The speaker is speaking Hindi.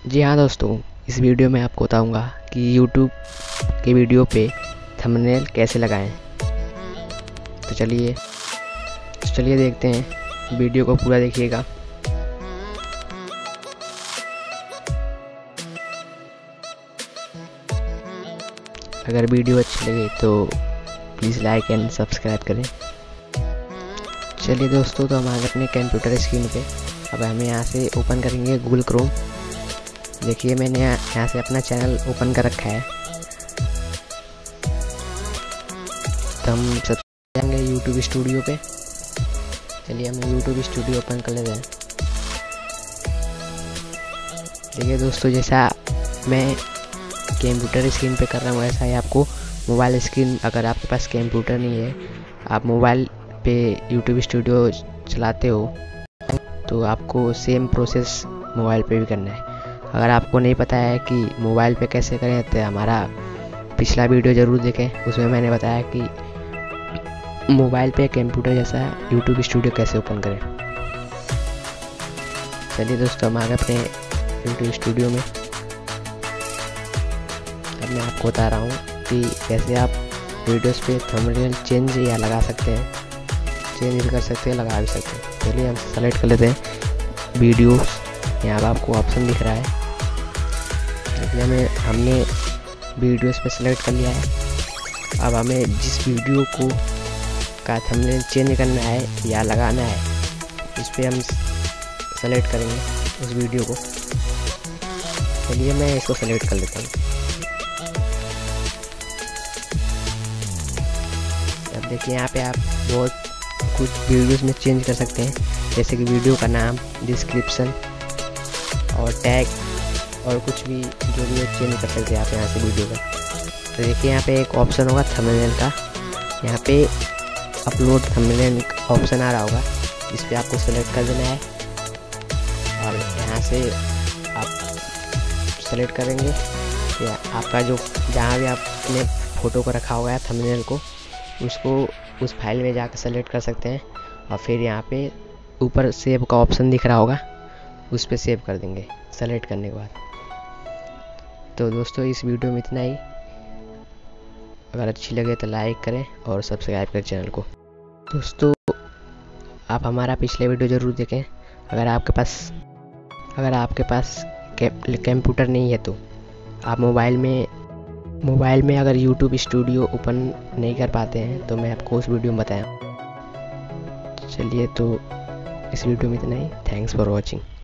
जी हाँ दोस्तों, इस वीडियो में आपको बताऊंगा कि YouTube के वीडियो पे थंबनेल कैसे लगाएं। तो चलिए देखते हैं, वीडियो को पूरा देखिएगा। अगर वीडियो अच्छी लगे तो प्लीज़ लाइक एंड सब्सक्राइब करें। चलिए दोस्तों, तो हम आ गए अपने कंप्यूटर स्क्रीन पे। अब हम यहाँ से ओपन करेंगे गूगल क्रोम। देखिए मैंने यहाँ से अपना चैनल ओपन कर रखा है। तो हम सबसे जाएंगे YouTube स्टूडियो पे। चलिए हम YouTube स्टूडियो ओपन कर लेते हैं। देखिए दोस्तों, जैसा मैं कंप्यूटर स्क्रीन पे कर रहा हूँ ऐसा ही आपको मोबाइल स्क्रीन, अगर आपके पास कंप्यूटर नहीं है, आप मोबाइल पे YouTube स्टूडियो चलाते हो तो आपको सेम प्रोसेस मोबाइल पे भी करना है। अगर आपको नहीं पता है कि मोबाइल पे कैसे करें तो हमारा पिछला वीडियो ज़रूर देखें, उसमें मैंने बताया कि मोबाइल पे कंप्यूटर जैसा YouTube स्टूडियो कैसे ओपन करें। चलिए दोस्तों, हम आ गए अपने YouTube स्टूडियो में। अब मैं आपको बता रहा हूँ कि कैसे आप वीडियोस पे थंबनेल चेंज या लगा सकते हैं। चेंज भी कर सकते हैं, लगा भी सकते हैं। चलिए हम सेलेक्ट कर लेते हैं वीडियोस। यहाँ पर आपको ऑप्शन दिख रहा है। इसलिए हमने वीडियोस पे सेलेक्ट कर लिया है। अब हमें जिस वीडियो को का थंबनेल चेंज करना है या लगाना है, इस पर हम सेलेक्ट करेंगे उस वीडियो को। चलिए मैं इसको सेलेक्ट कर लेता हूँ। अब देखिए यहाँ पे आप बहुत कुछ वीडियोस में चेंज कर सकते हैं, जैसे कि वीडियो का नाम, डिस्क्रिप्शन और टैग और कुछ भी जो भी चेंज कर सकते हैं आप यहाँ से वीडियो का। तो देखिए यहाँ पे एक ऑप्शन होगा थंबनेल का। यहाँ पे अपलोड थंबनेल ऑप्शन आ रहा होगा, इस पर आपको सेलेक्ट कर देना है। और यहाँ से आप सेलेक्ट करेंगे या आपका जो जहाँ भी आपने फ़ोटो को रखा हुआ है थंबनेल को, उसको उस फाइल में जाकर सेलेक्ट कर सकते हैं। और फिर यहाँ पे ऊपर सेव का ऑप्शन दिख रहा होगा, उस पर सेव कर देंगे सेलेक्ट करने के बाद। तो दोस्तों, इस वीडियो में इतना ही। अगर अच्छी लगे तो लाइक करें और सब्सक्राइब करें चैनल को। दोस्तों, आप हमारा पिछले वीडियो ज़रूर देखें। अगर आपके पास कंप्यूटर नहीं है तो आप मोबाइल में अगर YouTube स्टूडियो ओपन नहीं कर पाते हैं तो मैं आपको उस वीडियो में बताया। चलिए, तो इस वीडियो में इतना ही। Thanks for watching.